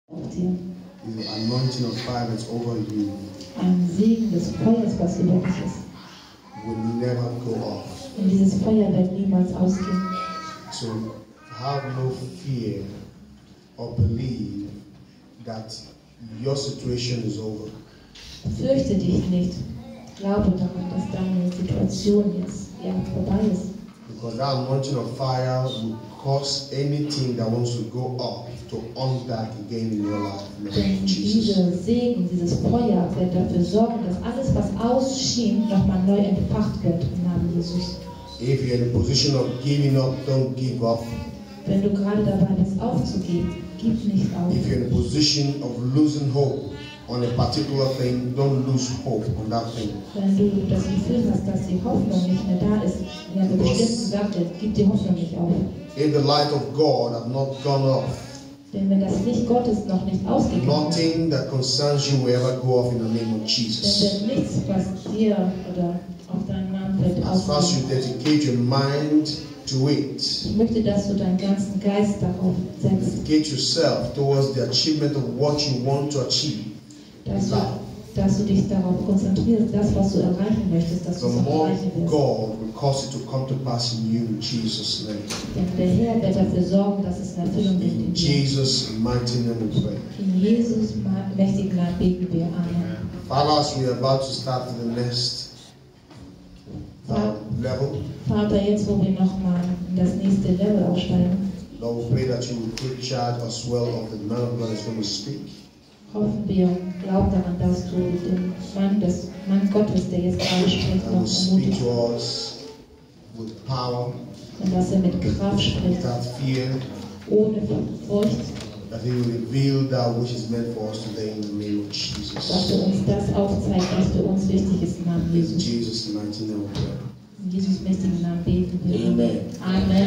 The anointing of fire that's over you ein Segen des Feuers, was über dich ist. will never go off. Und dieses Feuer wird niemals ausgehen. So have no fear or believe that your situation is over. Fürchte dich nicht. Glaube daran, dass deine Situation jetzt vorbei ist. Because that anointing of fire will cause anything that wants to go up to on back again in your life. Denn dieser Segen, dieses Feuer wird dafür sorgen, dass alles, was ausschien, nochmal neu entfacht wird im Namen Jesus. If you're in a position of giving up, don't give up. Wenn du gerade dabei bist aufzugeben, gib nicht auf. If you're in a position of losing hope on a particular thing, don't lose hope on that thing. Wenn du das Gefühl hast, dass die Hoffnung nicht mehr da ist in einer bestimmten Sache, gib die Hoffnung nicht auf. If the light of God have not gone off, denn wenn das Licht Gottes noch nicht ausgegangen ist, nothing that concerns you will ever go off in the name of dann Jesus. wird nichts, was dir oder auf deinen Namen fällt, As far as you ausgehen. dedicate your mind to it, Ich möchte, dass du deinen ganzen Geist darauf setzt, dedicate yourself towards the achievement of what you want to achieve. dass du dich darauf konzentrierst, das, was du erreichen möchtest, dass The du es auch more erreichen wirst. God will cause it to come to pass in you in Jesus' name. Denn der Herr wird dafür sorgen, dass es in Erfüllung geht In in dir. Jesus' mighty name we pray. In Jesus mächtigen Namen beten wir. Amen. Father, as we are about to start the next level, Vater, jetzt wo wir nochmal in das nächste Level aufsteigen, Lord, we pray that you will take charge as well of the man of God that's going to speak. hoffen wir und glauben daran, dass du den Mann Gottes, der jetzt gerade spricht, And will noch speak ermutigst to us with power, und dass er mit Kraft spricht, without fear, ohne Furcht, that he will reveal that which is meant for us today in the name of dass er Jesus. uns das aufzeigt, was für uns wichtig ist im Namen In Jesus. Jesus' mighty name we pray. In Jesus mächtigen Namen beten wir. Amen. Amen.